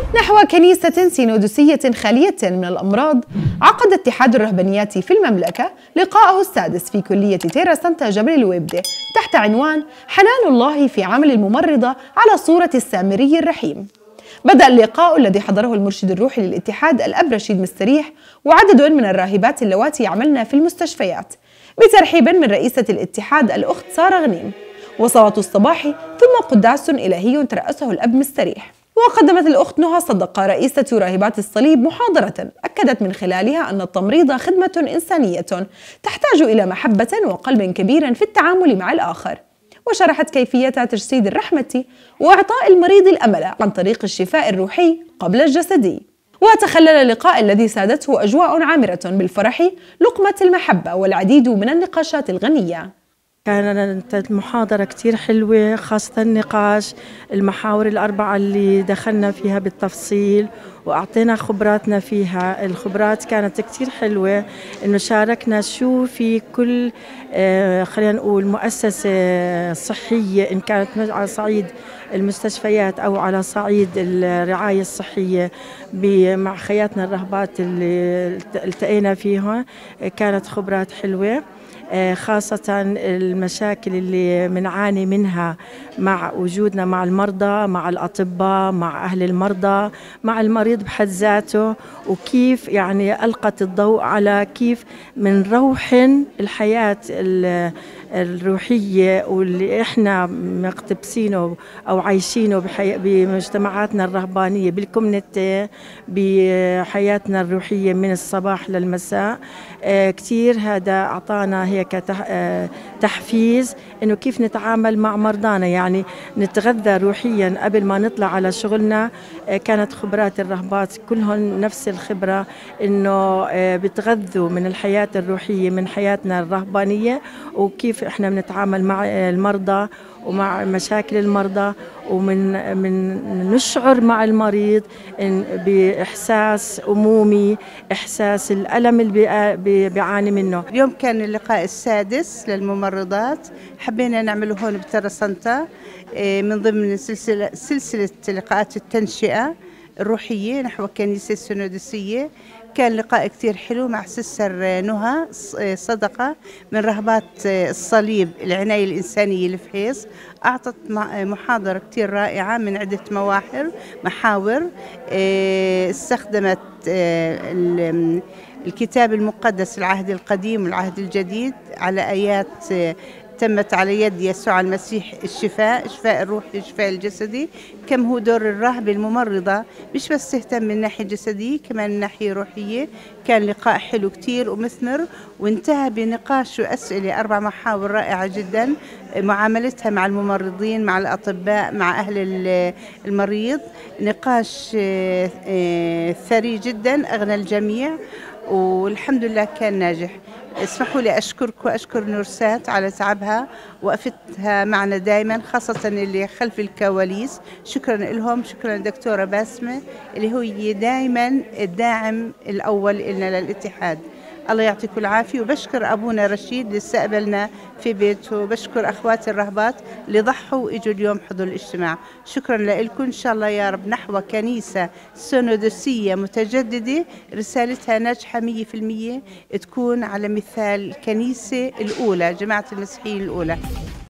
نحو كنيسة سينودسية خالية من الأمراض، عقد اتحاد الرهبانيات في المملكة لقاءه السادس في كلية تيرا سانتا جبل الويبدة تحت عنوان حنان الله في عمل الممرضة على صورة السامري الرحيم. بدأ اللقاء الذي حضره المرشد الروحي للاتحاد الأب رشيد مستريح وعدد من الراهبات اللواتي يعملن في المستشفيات بترحيب من رئيسة الاتحاد الأخت سارة غنيم وصلاة الصباح ثم قداس إلهي ترأسه الأب مستريح. وقدمت الأخت نهى صدقة رئيسة راهبات الصليب محاضرة أكدت من خلالها أن التمريض خدمة إنسانية تحتاج إلى محبة وقلب كبير في التعامل مع الآخر، وشرحت كيفية تجسيد الرحمة وإعطاء المريض الأمل عن طريق الشفاء الروحي قبل الجسدي. وتخلل اللقاء الذي سادته أجواء عامرة بالفرح لقمة المحبة والعديد من النقاشات الغنية. كانت المحاضرة كتير حلوة، خاصة النقاش المحاور الأربعة اللي دخلنا فيها بالتفصيل وأعطينا خبراتنا فيها. الخبرات كانت كتير حلوة، إنه شاركنا شو في كل خلينا نقول مؤسسة صحية، إن كانت على صعيد المستشفيات أو على صعيد الرعاية الصحية مع خياتنا الرهبات اللي التقينا فيها. كانت خبرات حلوة، خاصة المشاكل اللي منعاني منها مع وجودنا مع المرضى، مع الأطباء، مع أهل المرضى، مع المريض بحد ذاته، وكيف يعني ألقت الضوء على كيف من روحن الحياة الروحية واللي إحنا مقتبسينه أو عايشينه بمجتمعاتنا الرهبانية بالكومنيتي بحياتنا الروحية من الصباح للمساء. كتير هذا أعطانا هيك تحفيز إنه كيف نتعامل مع مرضانا، يعني نتغذى روحيا قبل ما نطلع على شغلنا. كانت خبرات الرهبات كلهم نفس الخبرة، إنه بتغذوا من الحياة الروحية من حياتنا الرهبانية، وكيف إحنا بنتعامل مع المرضى ومع مشاكل المرضى، ومن نشعر مع المريض بإحساس أمومي، إحساس الألم اللي بيعاني منه. اليوم كان اللقاء السادس للممرضات، حبينا نعمله هون بتيرا سانتا من ضمن سلسلة لقاءات التنشئة الروحية نحو الكنيسة السينودسية. كان لقاء كتير حلو مع سيستر نهى صدقة من رهبات الصليب العناية الإنسانية الفحيص. أعطت محاضرة كتير رائعة من عدة محاور. استخدمت الكتاب المقدس العهد القديم والعهد الجديد على آيات تمت على يد يسوع المسيح، الشفاء الروحي الشفاء الجسدي، كم هو دور الراهبة الممرضة مش بس تهتم من ناحية جسدية كمان من ناحية روحية. كان لقاء حلو كتير ومثمر، وانتهى بنقاش وأسئلة 4 محاور رائعة جدا، معاملتها مع الممرضين، مع الأطباء، مع أهل المريض. نقاش ثري جدا أغنى الجميع، والحمد لله كان ناجح. اسمحوا لي أشكركم وأشكر نورسات على تعبها وقفتها معنا دائما، خاصة اللي خلف الكواليس. شكرا لهم، شكرا دكتورة باسمة اللي هي دائما الداعم الأول لنا للاتحاد. الله يعطيكم العافية. وبشكر أبونا رشيد اللي استقبلنا في بيته، وبشكر أخواتي الرهبات اللي ضحوا وإجوا اليوم حضور الاجتماع. شكرا لكم. إن شاء الله يا رب نحو كنيسة سينودسية متجددة رسالتها ناجحة 100%، تكون على مثال الكنيسة الأولى، جماعة المسيحيين الأولى.